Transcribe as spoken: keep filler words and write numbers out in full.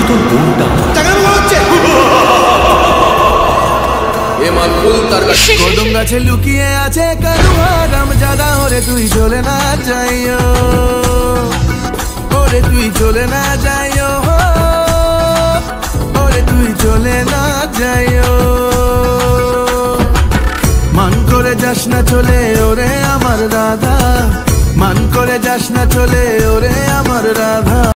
তোর বোনটা কদম গাছে লুকিয়ে আছে কারু হারাম জাদা। ওরে তুই চলে না যাইও, ওরে তুই চলে না যাইও, ওরে তুই চলে না যাইও। মান করে যাস না চলে ওরে আমার রাধা, মান করে যাস না চলে ওরে আমার রাধা।